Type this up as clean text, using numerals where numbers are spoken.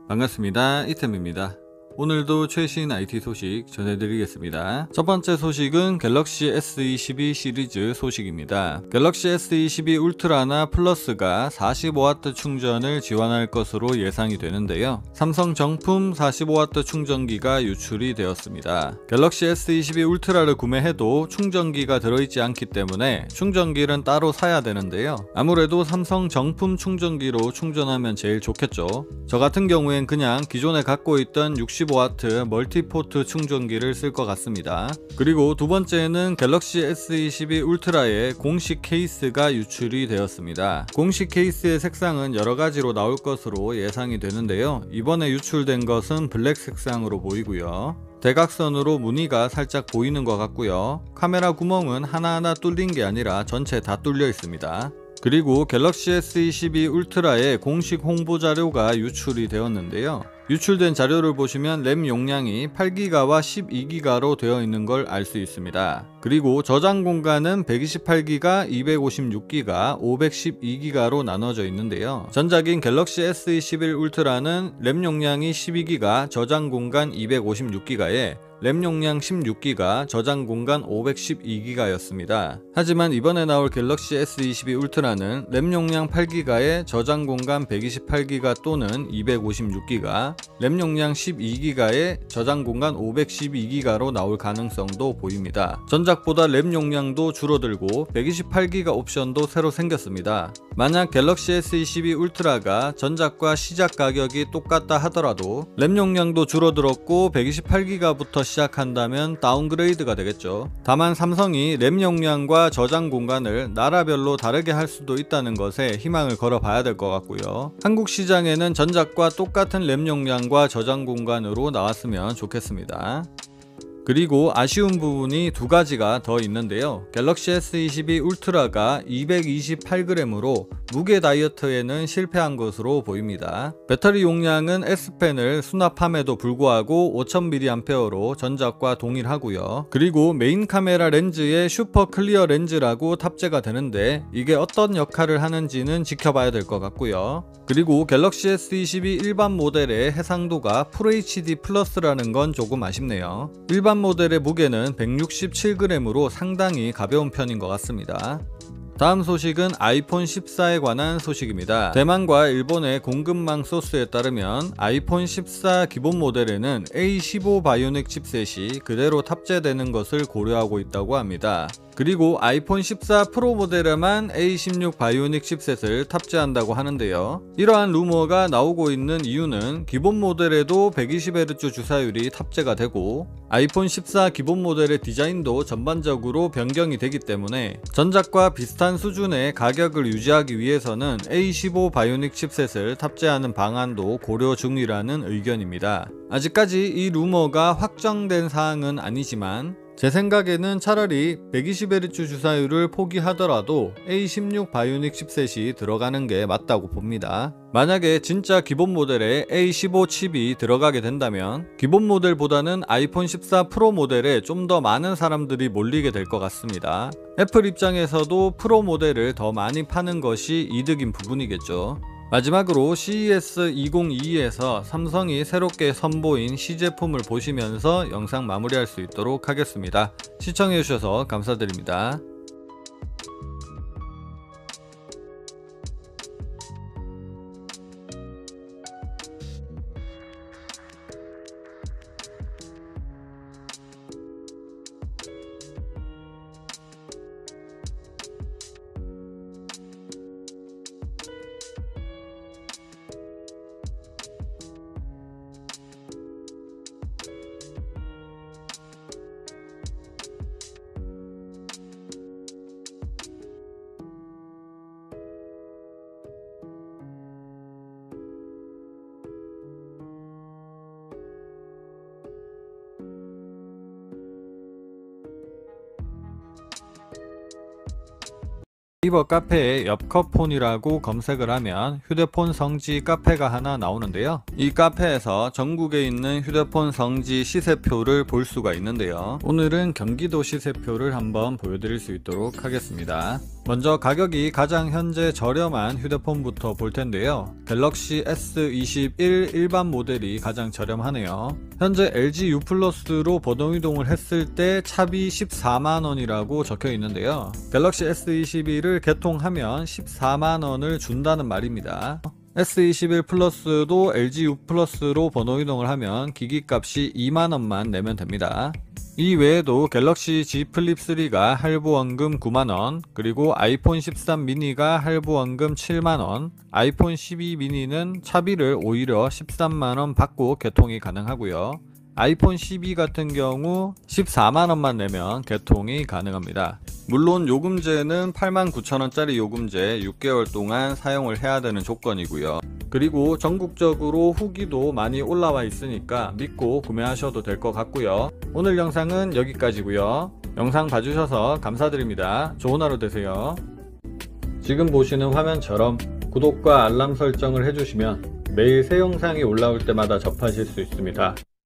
반갑습니다. 이템입니다. 오늘도 최신 IT 소식 전해드리겠습니다. 첫 번째 소식은 갤럭시 S22 시리즈 소식입니다. 갤럭시 S22 울트라나 플러스가 45W 충전을 지원할 것으로 예상이 되는데요. 삼성 정품 45W 충전기가 유출이 되었습니다. 갤럭시 S22 울트라를 구매해도 충전기가 들어있지 않기 때문에 충전기는 따로 사야 되는데요. 아무래도 삼성 정품 충전기로 충전하면 제일 좋겠죠. 저 같은 경우엔 그냥 기존에 갖고 있던 65W 멀티포트 충전기를 쓸 것 같습니다. 그리고 두 번째는 갤럭시 S22 울트라의 공식 케이스가 유출이 되었습니다. 공식 케이스의 색상은 여러가지로 나올 것으로 예상이 되는데요. 이번에 유출된 것은 블랙 색상으로 보이고요. 대각선으로 무늬가 살짝 보이는 것 같고요. 카메라 구멍은 하나하나 뚫린 게 아니라 전체 다 뚫려 있습니다. 그리고 갤럭시 S22 울트라의 공식 홍보 자료가 유출이 되었는데요. 유출된 자료를 보시면 램 용량이 8기가와 12기가로 되어 있는 걸 알 수 있습니다. 그리고 저장 공간은 128기가, 256기가, 512기가로 나눠져 있는데요. 전작인 갤럭시 S21 울트라는 램 용량이 12기가, 저장 공간 256기가에 램 용량 16기가, 저장 공간 512기가였습니다. 하지만 이번에 나올 갤럭시 S22 울트라는 램 용량 8기가에 저장 공간 128기가 또는 256기가, 램 용량 12기가에 저장 공간 512기가로 나올 가능성도 보입니다. 전작보다 램 용량도 줄어들고 128기가 옵션도 새로 생겼습니다. 만약 갤럭시 S22 울트라가 전작과 시작 가격이 똑같다 하더라도 램 용량도 줄어들었고 128기가부터 시작한다면 다운그레이드가 되겠죠. 다만 삼성이 램 용량과 저장 공간을 나라별로 다르게 할 수도 있다는 것에 희망을 걸어 봐야 될 것 같고요. 한국 시장에는 전작과 똑같은 램 용량과 저장 공간으로 나왔으면 좋겠습니다. 그리고 아쉬운 부분이 두 가지가 더 있는데요. 갤럭시 S22 울트라가 228g으로 무게 다이어트에는 실패한 것으로 보입니다. 배터리 용량은 S펜을 수납함에도 불구하고 5000mAh로 전작과 동일하고요. 그리고 메인 카메라 렌즈에 슈퍼 클리어 렌즈라고 탑재가 되는데 이게 어떤 역할을 하는지는 지켜봐야 될 것 같고요. 그리고 갤럭시 S22 일반 모델의 해상도가 FHD 플러스라는 건 조금 아쉽네요. 일반 모델의 무게는 167g으로 상당히 가벼운 편인 것 같습니다. 다음 소식은 아이폰 14에 관한 소식입니다. 대만과 일본의 공급망 소스에 따르면 아이폰 14 기본 모델에는 A15 바이오닉 칩셋이 그대로 탑재되는 것을 고려하고 있다고 합니다. 그리고 아이폰 14 프로 모델에만 A16 바이오닉 칩셋을 탑재한다고 하는데요. 이러한 루머가 나오고 있는 이유는 기본 모델에도 120Hz 주사율이 탑재가 되고 아이폰 14 기본 모델의 디자인도 전반적으로 변경이 되기 때문에 전작과 비슷한 수준의 가격을 유지하기 위해서는 A15 바이오닉 칩셋을 탑재하는 방안도 고려 중이라는 의견입니다. 아직까지 이 루머가 확정된 사항은 아니지만 제 생각에는 차라리 120Hz 주사율을 포기하더라도 A16 바이오닉 칩셋이 들어가는 게 맞다고 봅니다. 만약에 진짜 기본 모델에 A15 칩이 들어가게 된다면 기본 모델보다는 아이폰 14 프로 모델에 좀 더 많은 사람들이 몰리게 될 것 같습니다. 애플 입장에서도 프로 모델을 더 많이 파는 것이 이득인 부분이겠죠. 마지막으로 CES 2022에서 삼성이 새롭게 선보인 시제품을 보시면서 영상 마무리할 수 있도록 하겠습니다. 시청해주셔서 감사드립니다. 네이버 카페에 엽커폰이라고 검색을 하면 휴대폰 성지 카페가 하나 나오는데요. 이 카페에서 전국에 있는 휴대폰 성지 시세표를 볼 수가 있는데요. 오늘은 경기도 시세표를 한번 보여드릴 수 있도록 하겠습니다. 먼저 가격이 가장 현재 저렴한 휴대폰부터 볼 텐데요. 갤럭시 S21 일반 모델이 가장 저렴하네요. 현재 LG U 플러스로 번호 이동을 했을 때 차비 14만원이라고 적혀 있는데요. 갤럭시 S21을 개통하면 14만원을 준다는 말입니다. S21 플러스도 LG U 플러스로 번호 이동을 하면 기기값이 2만원만 내면 됩니다. 이 외에도 갤럭시 Z 플립 3가 할부원금 9만원, 그리고 아이폰 13 미니가 할부원금 7만원, 아이폰 12 미니는 차비를 오히려 13만원 받고 개통이 가능하고요. 아이폰 12 같은 경우 14만원만 내면 개통이 가능합니다. 물론 요금제는 89,000원짜리 요금제 6개월 동안 사용을 해야 되는 조건이고요. 그리고 전국적으로 후기도 많이 올라와 있으니까 믿고 구매하셔도 될 것 같고요. 오늘 영상은 여기까지고요. 영상 봐주셔서 감사드립니다. 좋은 하루 되세요. 지금 보시는 화면처럼 구독과 알람 설정을 해주시면 매일 새 영상이 올라올 때마다 접하실 수 있습니다.